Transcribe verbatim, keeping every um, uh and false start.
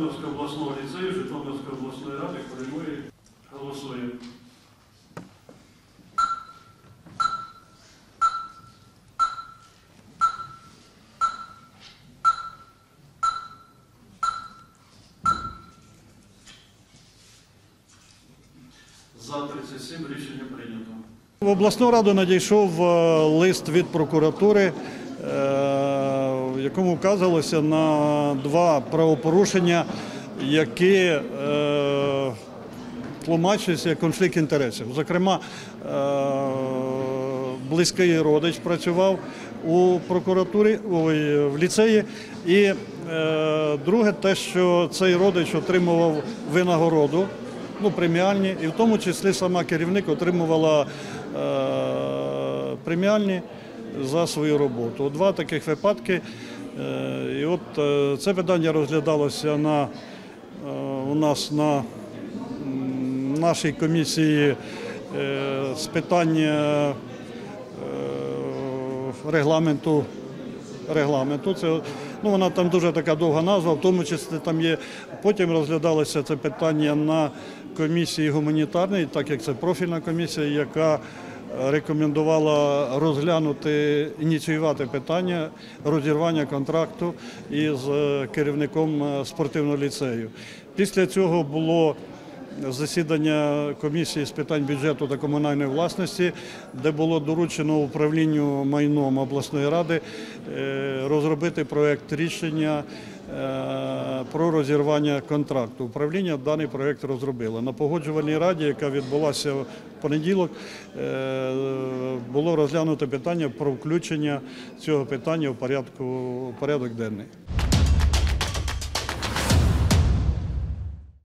Житомирського обласного ліцею Житомирської обласної ради приймає. Голосуємо. За тридцять сім рішення прийнято. В обласну раду надійшов лист від прокуратури, в якому вказувалося на два правопорушення, які тлумачаться як конфлікт інтересів. Зокрема, близький родич працював у прокуратурі, ой, в ліцеї. І друге, те, що цей родич отримував винагороду, ну, преміальні, і в тому числі сама керівник отримувала е, преміальні за свою роботу. Два таких випадки. Е, і от е, це питання розглядалося на, е, у нас на нашій комісії е, з питання е, регламенту. Регламенту. Це, ну, вона там дуже така довга назва, в тому числі там є, потім розглядалося це питання на комісії гуманітарній, так як це профільна комісія, яка рекомендувала розглянути, ініціювати питання розірвання контракту із керівником спортивного ліцею. Після цього було засідання комісії з питань бюджету та комунальної власності, де було доручено управлінню майном обласної ради розробити проєкт рішення про розірвання контракту. Управління даний проєкт розробило. На погоджувальній раді, яка відбулася в понеділок, було розглянуто питання про включення цього питання в порядок денний.